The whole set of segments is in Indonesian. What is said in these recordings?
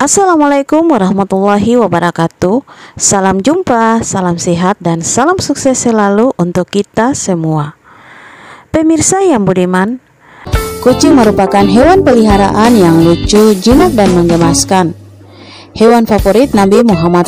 Assalamualaikum warahmatullahi wabarakatuh. Salam jumpa, salam sehat, dan salam sukses selalu untuk kita semua. Pemirsa yang budiman, kucing merupakan hewan peliharaan yang lucu, jinak, dan menggemaskan. Hewan favorit Nabi Muhammad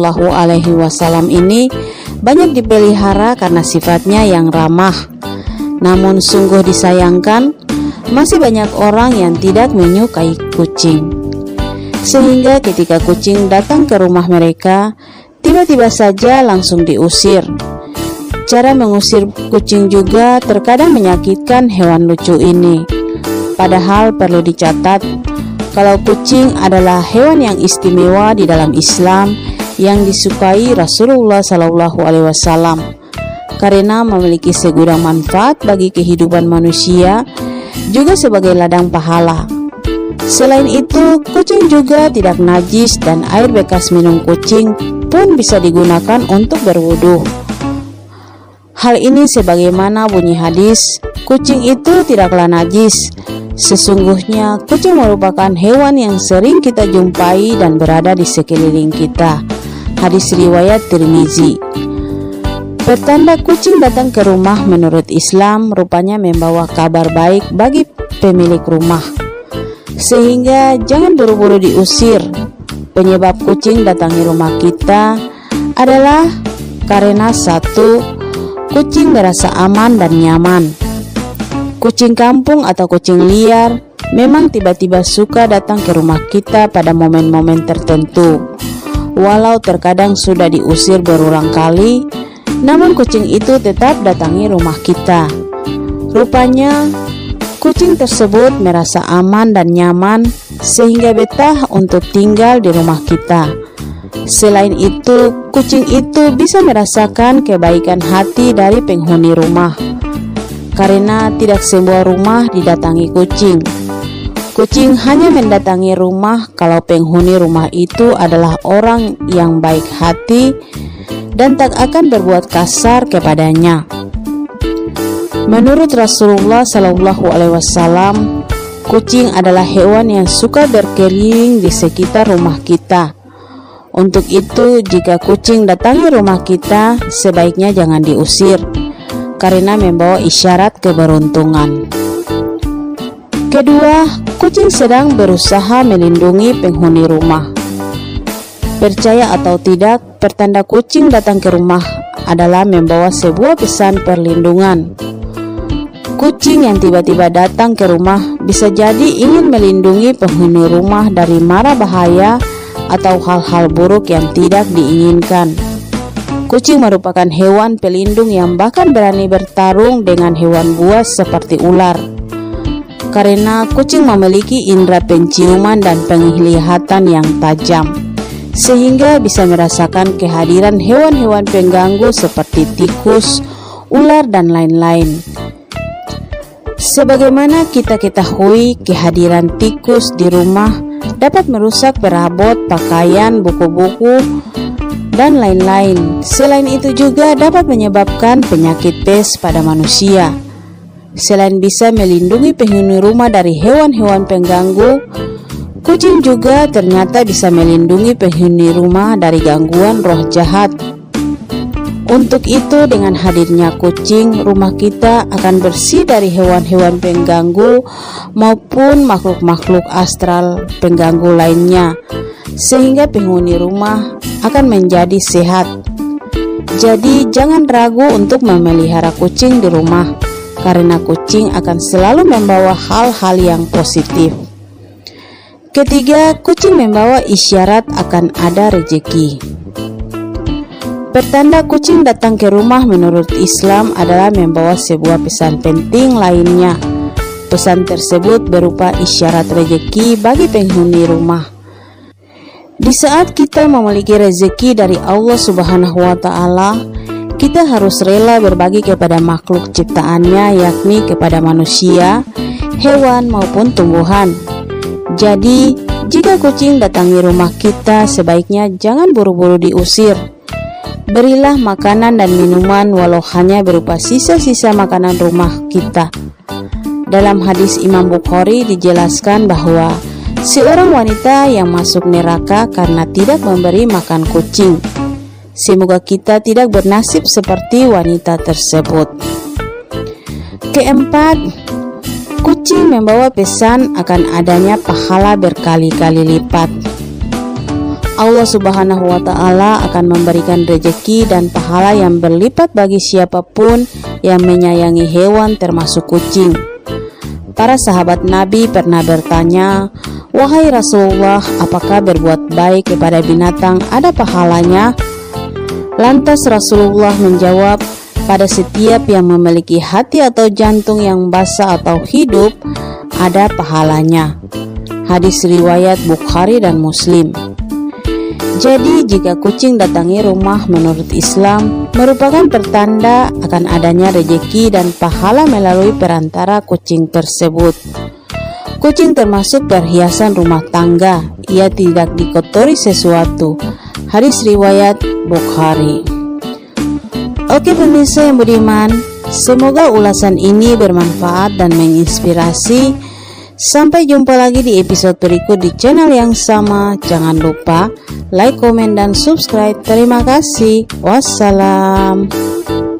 SAW ini banyak dipelihara karena sifatnya yang ramah. Namun sungguh disayangkan, masih banyak orang yang tidak menyukai kucing. Sehingga ketika kucing datang ke rumah mereka, tiba-tiba saja langsung diusir. Cara mengusir kucing juga terkadang menyakitkan hewan lucu ini. Padahal perlu dicatat, kalau kucing adalah hewan yang istimewa di dalam Islam yang disukai Rasulullah SAW, karena memiliki segudang manfaat bagi kehidupan manusia, juga sebagai ladang pahala. Selain itu, kucing juga tidak najis dan air bekas minum kucing pun bisa digunakan untuk berwudu. Hal ini sebagaimana bunyi hadis, kucing itu tidaklah najis. Sesungguhnya kucing merupakan hewan yang sering kita jumpai dan berada di sekeliling kita. Hadis riwayat Tirmizi. Pertanda kucing datang ke rumah menurut Islam rupanya membawa kabar baik bagi pemilik rumah. Sehingga jangan buru-buru diusir. Penyebab kucing datangi rumah kita adalah karena satu, kucing merasa aman dan nyaman. Kucing kampung atau kucing liar memang tiba-tiba suka datang ke rumah kita pada momen-momen tertentu. Walau terkadang sudah diusir berulang kali, namun kucing itu tetap datangi rumah kita. Rupanya kucing tersebut merasa aman dan nyaman sehingga betah untuk tinggal di rumah kita. Selain itu, kucing itu bisa merasakan kebaikan hati dari penghuni rumah, karena tidak semua rumah didatangi kucing. Kucing hanya mendatangi rumah kalau penghuni rumah itu adalah orang yang baik hati dan tak akan berbuat kasar kepadanya. Menurut Rasulullah SAW, kucing adalah hewan yang suka berkeliling di sekitar rumah kita. Untuk itu, jika kucing datangi rumah kita, sebaiknya jangan diusir, karena membawa isyarat keberuntungan. Kedua, kucing sedang berusaha melindungi penghuni rumah. Percaya atau tidak, pertanda kucing datang ke rumah adalah membawa sebuah pesan perlindungan. Kucing yang tiba-tiba datang ke rumah bisa jadi ingin melindungi penghuni rumah dari mara bahaya atau hal-hal buruk yang tidak diinginkan. Kucing merupakan hewan pelindung yang bahkan berani bertarung dengan hewan buas seperti ular. Karena kucing memiliki indera penciuman dan penglihatan yang tajam, sehingga bisa merasakan kehadiran hewan-hewan pengganggu seperti tikus, ular, dan lain-lain. Sebagaimana kita ketahui, kehadiran tikus di rumah dapat merusak perabot, pakaian, buku-buku, dan lain-lain. Selain itu juga dapat menyebabkan penyakit pes pada manusia. Selain bisa melindungi penghuni rumah dari hewan-hewan pengganggu, kucing juga ternyata bisa melindungi penghuni rumah dari gangguan roh jahat. Untuk itu, dengan hadirnya kucing, rumah kita akan bersih dari hewan-hewan pengganggu maupun makhluk-makhluk astral pengganggu lainnya, sehingga penghuni rumah akan menjadi sehat. Jadi jangan ragu untuk memelihara kucing di rumah, karena kucing akan selalu membawa hal-hal yang positif. Ketiga, kucing membawa isyarat akan ada rezeki. Pertanda kucing datang ke rumah menurut Islam adalah membawa sebuah pesan penting lainnya. Pesan tersebut berupa isyarat rezeki bagi penghuni rumah. Di saat kita memiliki rezeki dari Allah Subhanahu wa Ta'ala, kita harus rela berbagi kepada makhluk ciptaannya, yakni kepada manusia, hewan, maupun tumbuhan. Jadi, jika kucing datangi rumah kita, sebaiknya jangan buru-buru diusir. Berilah makanan dan minuman walau hanya berupa sisa-sisa makanan rumah kita. Dalam hadis Imam Bukhari dijelaskan bahwa Seorang wanita yang masuk neraka karena tidak memberi makan kucing. Semoga kita tidak bernasib seperti wanita tersebut. Keempat, kucing membawa pesan akan adanya pahala berkali-kali lipat. Allah Subhanahu wa Ta'ala akan memberikan rezeki dan pahala yang berlipat bagi siapapun yang menyayangi hewan, termasuk kucing. Para sahabat Nabi pernah bertanya, "Wahai Rasulullah, apakah berbuat baik kepada binatang ada pahalanya?" Lantas Rasulullah menjawab, "Pada setiap yang memiliki hati atau jantung yang basah atau hidup, ada pahalanya." Hadis riwayat Bukhari dan Muslim. Jadi jika kucing datangi rumah menurut Islam merupakan pertanda akan adanya rezeki dan pahala melalui perantara kucing tersebut. Kucing termasuk perhiasan rumah tangga, ia tidak dikotori sesuatu. Hadis riwayat Bukhari. Oke pemirsa yang budiman, semoga ulasan ini bermanfaat dan menginspirasi. Sampai jumpa lagi di episode berikut di channel yang sama. Jangan lupa like, komen, dan subscribe. Terima kasih. Wassalam.